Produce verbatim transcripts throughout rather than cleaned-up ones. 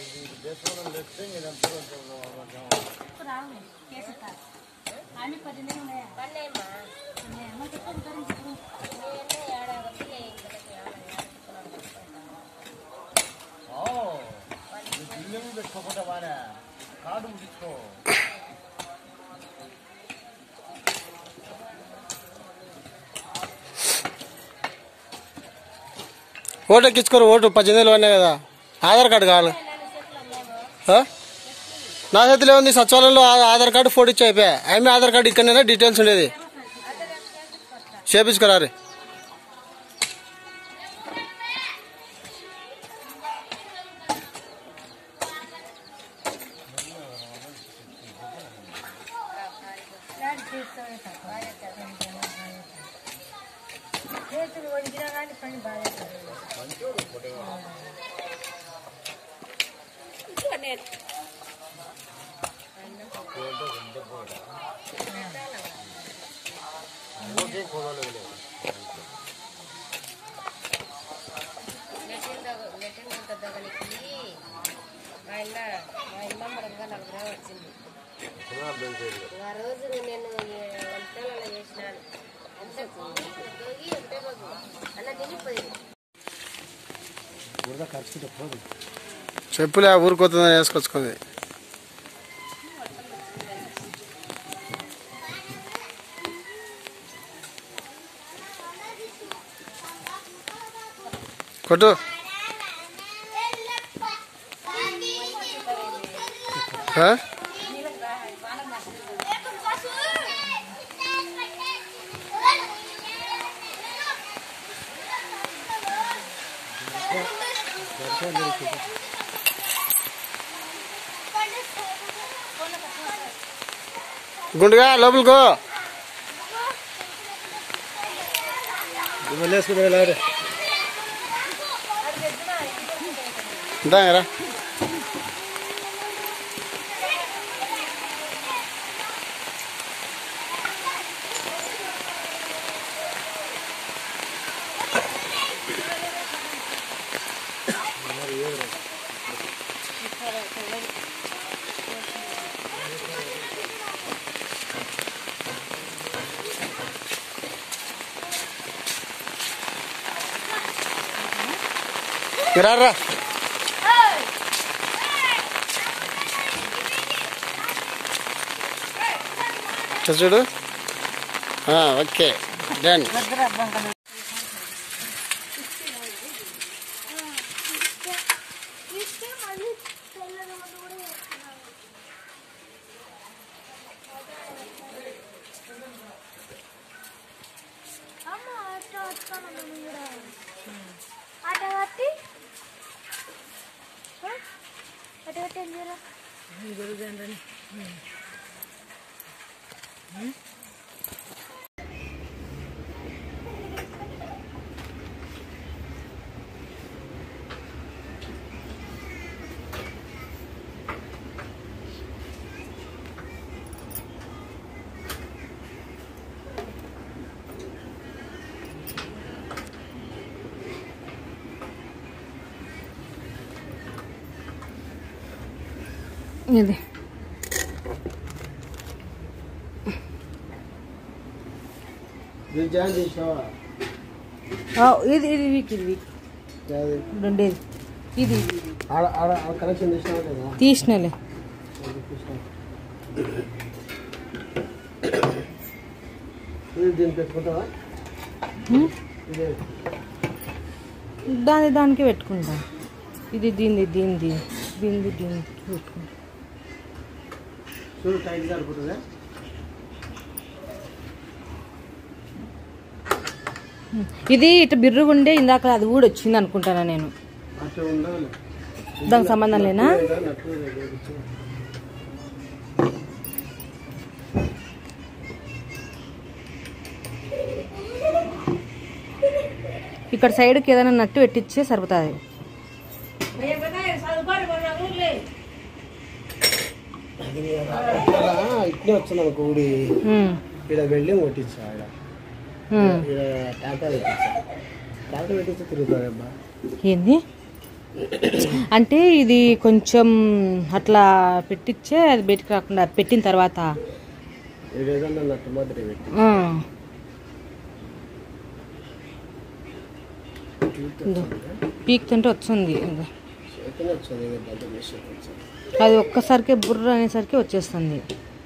Vote ఎక్కించుకోరు vote పద్దెనిమిదిలో ఉన్నాయి కదా ఆధార్ కార్డు కావాలి నా చేతిలో ఉంది సచివాలయంలో ఆధార్ కార్డు ఫోటో ఇచ్చి అయిపోయా ఆమె ఆధార్ కార్డు ఇక్కడనే డీటెయిల్స్ ఉండేది చేపించుకోరారు చెప్పులే ఊరుకోతుందని వేసుకొచ్చుకుంది కొట్టు గుండుగా లోపలికో దారా రా చూడు ఓకే డన్ ఇది ఇది ఇది వీక్ ఇది వీక్ రెండేది ఇది తీసినలే దాని దానికి పెట్టుకుంటా ఇది దీన్ని దీనిది దీనిది దీనికి పెట్టుకుంటా ఇది ఇటు బిర్రుగుండే ఇందాక అది కూడా వచ్చింది అనుకుంటానా నేను దానికి సంబంధం లేనా ఇక్కడ సైడ్కి ఏదైనా నట్టు పెట్టించే సరిపోతుంది ఇట్లే వచ్చింది అనుకో ఊడి ఇక్కడ వెల్డింగ్ కొట్టించా ట్రాక్టర్ పెట్టించా ట్రాక్టర్ పెట్టించి తిరుగుతుంది అబ్బా ఏంది అంటే ఇది కొంచెం అట్లా పెట్టించే అది బయటికి రాకుండా పెట్టిన తర్వాత పీక్తుంటే వచ్చింది. అది ఒక్కసారికే బుర్ర అనేసరికి వచ్చేస్తుంది.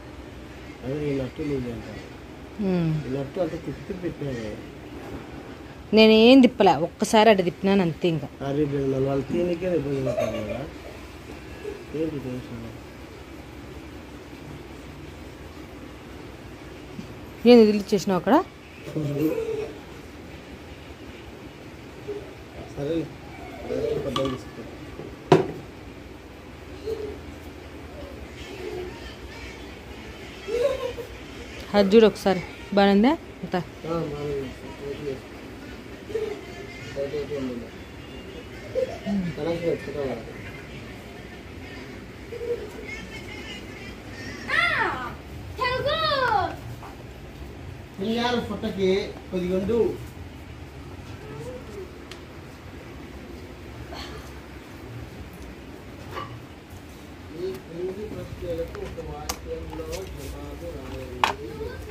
నేను ఏం తిప్పలే, ఒక్కసారి అటు తిప్పినాను అంతే. ఇంకా నేను డిలీట్ చేసినావు అక్కడ. అది చూడు ఒకసారి బాగుందా అంత. ఫోటోకి కొద్దిగా ఉండు. ఈ క్రింది ప్రశ్నలకు ఒక వాక్యంలో జవాబు రాయండి.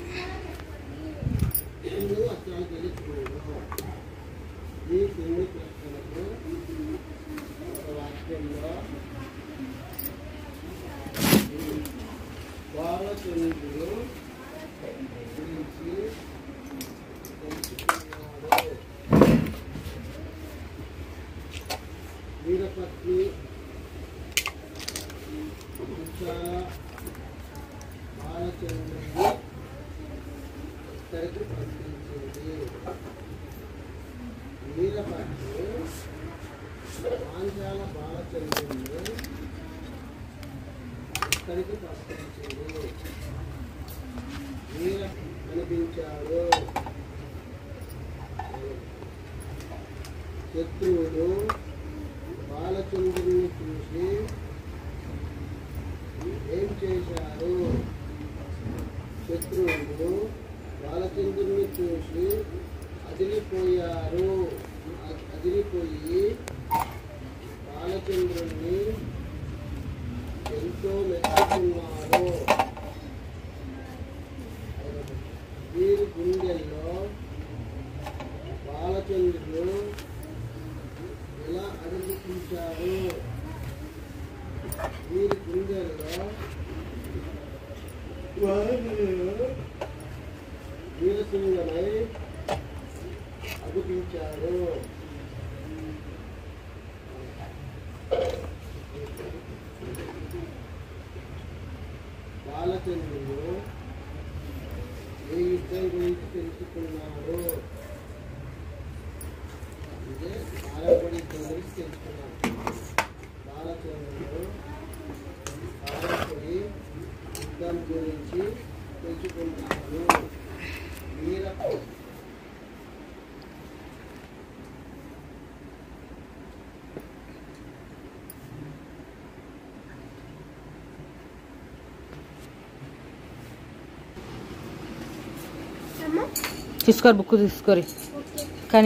నువ్వు అక్షరాలు తెలుసుకోను. ఈ క్రింది ప్రశ్నలకు ఒక వాక్యంలో బాలచంద్రుడు గురించి తెలుసుకున్నాడు. వీరపత్ని బాలచంద్రుడిని ఇక్కడికి పంపించింది. వీరపత్ని పాంచాల బాలచంద్రుడిని ఇక్కడికి పంపించింది. వీర కనిపించాడు. శత్రువులు బాలచంద్రుడిని చూసి ఏం చేశారు? శత్రువులు బాలచంద్రుడిని చూసి అదిరిపోయారు. అదిరిపోయి బాలచంద్రుడిని ఎంతో మెచ్చుకున్నారు. వీరి గుండెల్లో బాలచంద్రుడు ఎలా అడుగుతుంటారు? వీరి గుండెల్లో వీరసింగమై అగుపించారు. బాలచంద్రుడు ఏ యుద్ధం గురించి తెలుసుకున్నాడు? అంటే ఆరపడి యుద్ధం గురించి తెలుసుకున్నాడు. బాలచంద్రుడు ఆరపడి యుద్ధం గురించి తెలుసుకున్నాడు. వీర తీసుకోరు బుక్ తీసుకోరి కానీ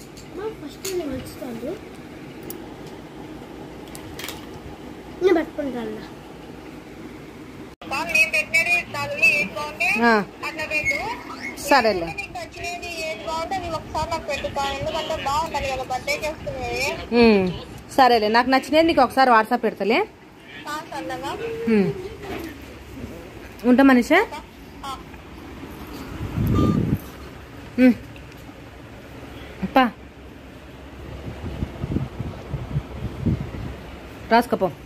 సరేలే. సరేలే, నాకు నచ్చినది నీకు ఒకసారి వాట్సాప్ పెడతలే. ఉంటా మనిషా. అప్పా రాసుకపో.